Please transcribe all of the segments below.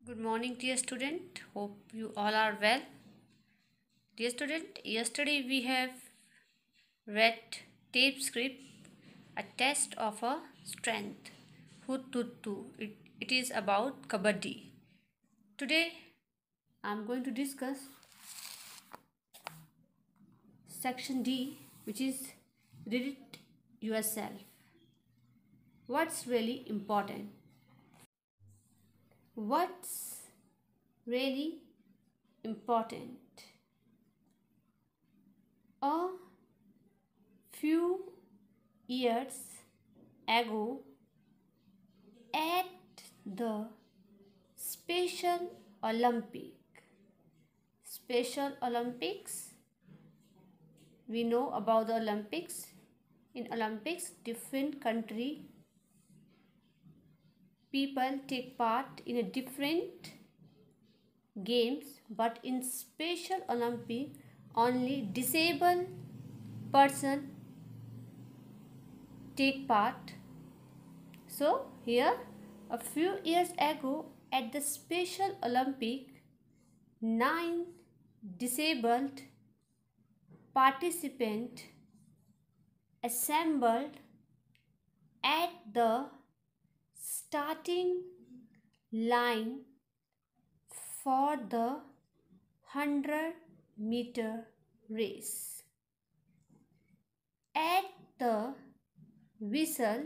Good morning, dear student. Hope you all are well. Dear student, yesterday we have read tape script, a test of a strength. Huttutu. It is about kabaddi. Today I am going to discuss section D, which is read it yourself. What's really important? What's really important? A few years ago, at the Special Olympics, we know about the Olympics. In Olympics, different country people take part in a different games, but in Special Olympic, only disabled person take part. So here, a few years ago at the Special Olympic, 9 disabled participants assembled at the starting line for the 100-meter race. At the whistle,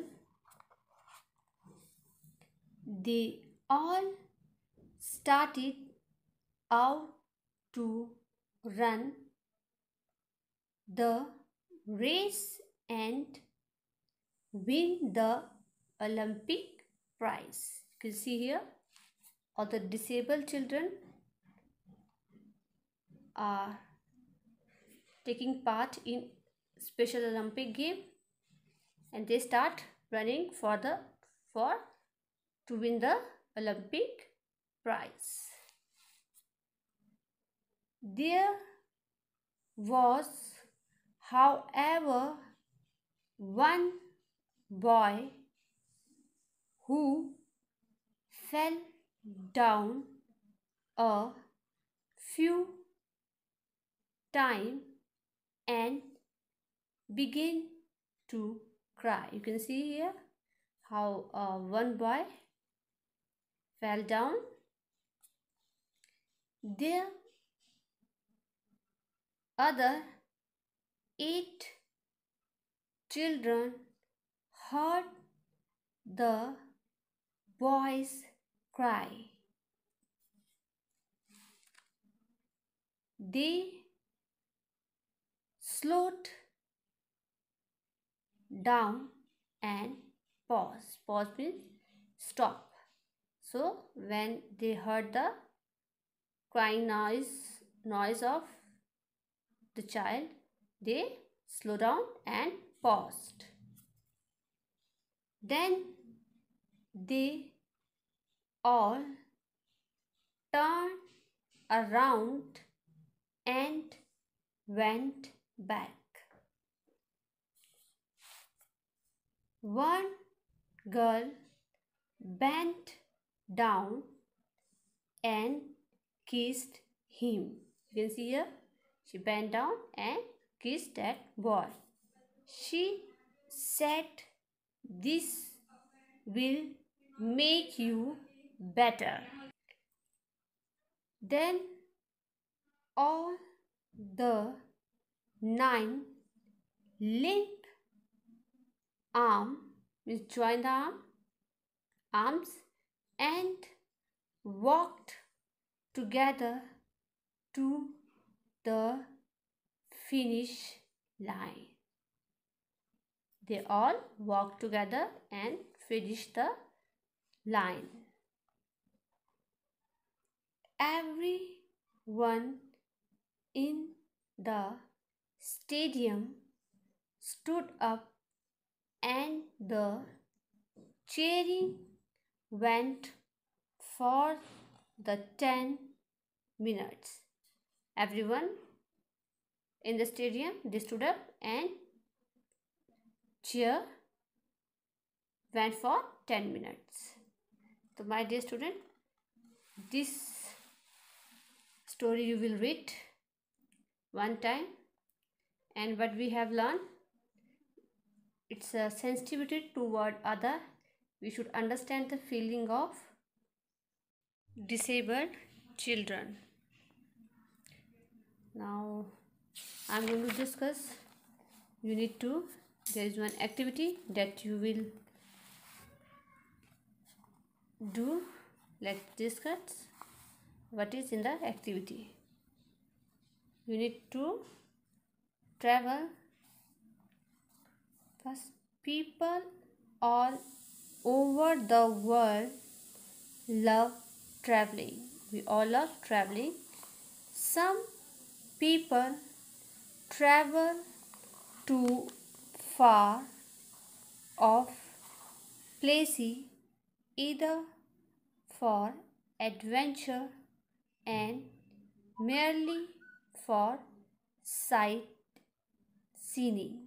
they all started out to run the race and win the Olympic prize. You can see here all the disabled children are taking part in Special Olympic game, and they start running for to win the Olympic prize. There was, however, one boy who fell down a few times and began to cry. You can see here how one boy fell down. The other 8 children heard the boy's cry. They slowed down and paused. Pause means stop. So when they heard the crying noise of the child, they slowed down and paused. Then they all turned around and went back. One girl bent down and kissed him. You can see here, she bent down and kissed that boy. She said, "This will make you better." Then all the 9 linked joined the arms and walked together to the finish line. They all walked together and finished the line. Everyone in the stadium stood up and the cheering went for the 10 minutes. Everyone in the stadium, they stood up and cheer went for 10 minutes. So my dear student, This story you will read one time, and what we have learned, it's a sensitivity toward other. We should understand the feeling of disabled children. Now I'm going to discuss unit 2. There is one activity that you will do. Let's discuss what is in the activity. Unit 2, travel. First, people all over the world love traveling. We all love traveling. Some people travel to far off places either for adventure and merely for sightseeing.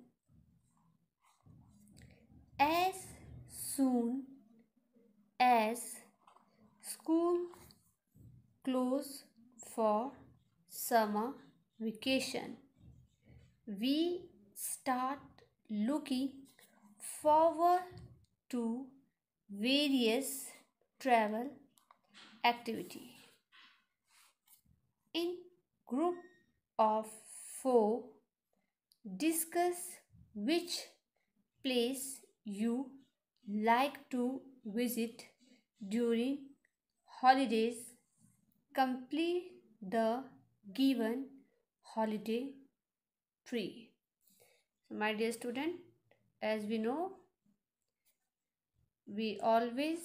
As soon as school close for summer vacation, we start looking forward to various travel activity. In group of 4, discuss which place you like to visit during holidays. Complete the given holiday tree. So my dear student, as we know, we always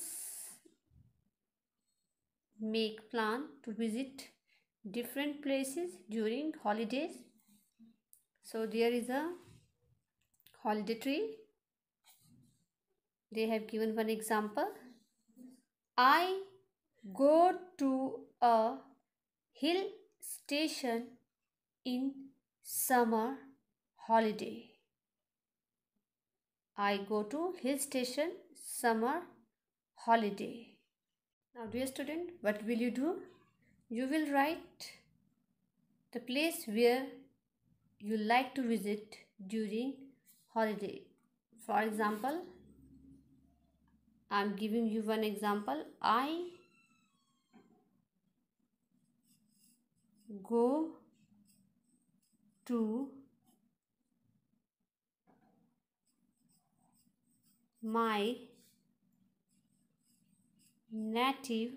make plan to visit different places during holidays. So there is a holiday tree. They have given one example. I go to a hill station in summer holiday. I go to hill station summer holiday. Now dear student, what will you do? You will write the place where you like to visit during holiday. For example, I am giving you one example. I go to my native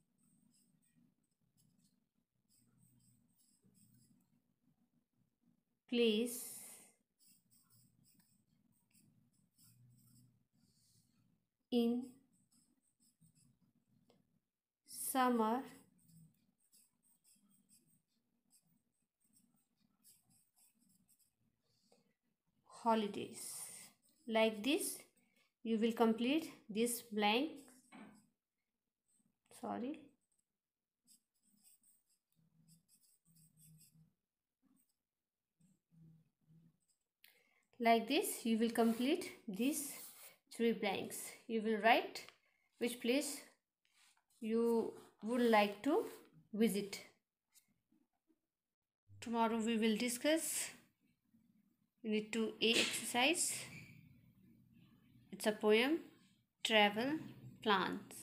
place in summer holidays. Like this, you will complete this blank. Sorry. Like this, you will complete these 3 blanks. You will write which place you would like to visit. Tomorrow we will discuss Unit 2A exercise. It's a poem, Travel Plans.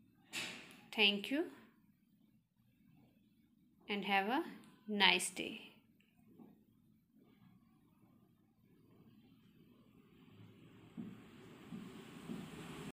Thank you and have a nice day.